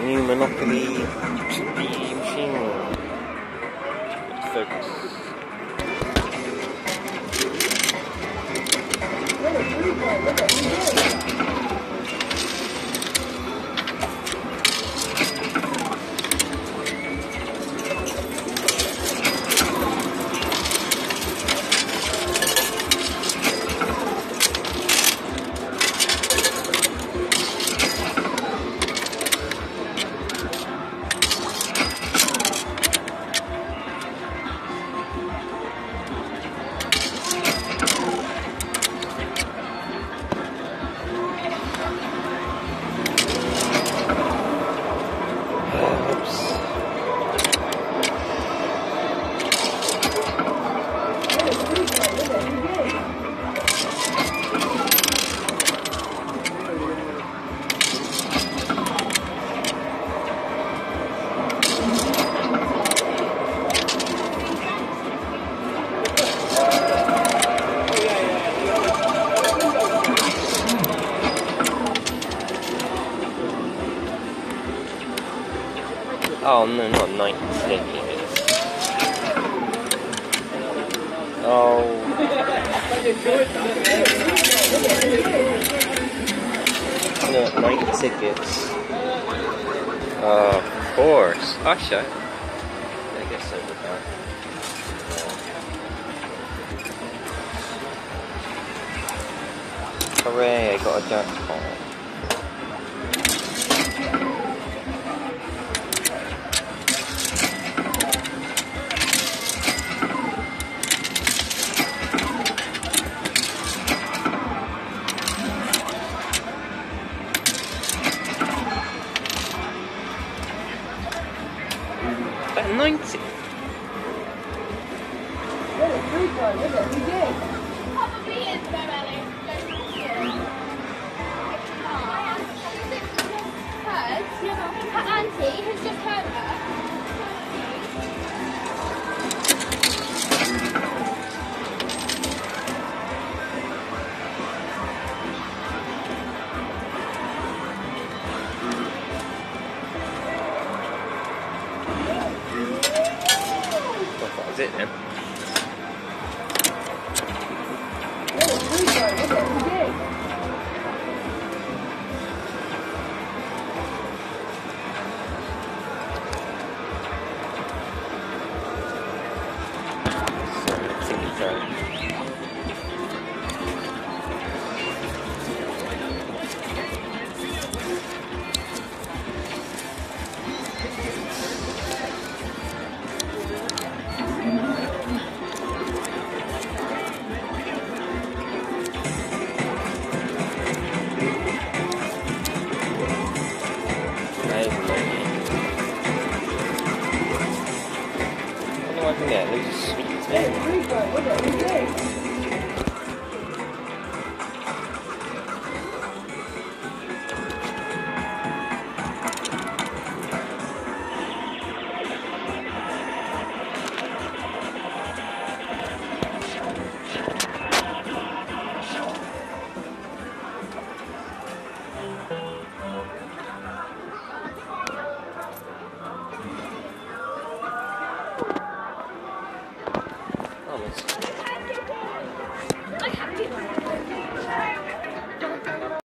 new Monopoly machine. Focus. Oh no, not 90 tickets. Oh. No, 90 tickets. Of course. Usher. I guess so with that. Hooray, I got a jackpot. About 90. Probably is, though, Ellie. Her auntie has just hurt her. Well, that was it then. Yeah, there's a sweet